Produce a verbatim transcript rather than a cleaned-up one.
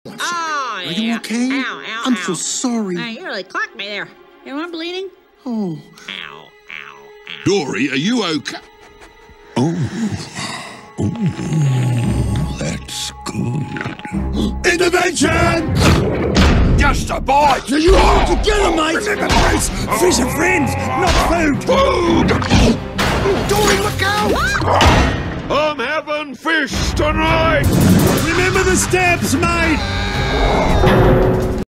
Oh, Are yeah. you okay? Ow, ow, I'm ow. so sorry. Hey, you really clocked me there. You want bleeding? Oh. Ow, ow, ow. Dory, are you okay? Oh. Oh, that's good. Intervention! Just a bite! Now you hold it together, mate! Remember, Bruce, fish are friends, not food! Food! Dory, look out! I'm having fish tonight! Remember the steps, mate!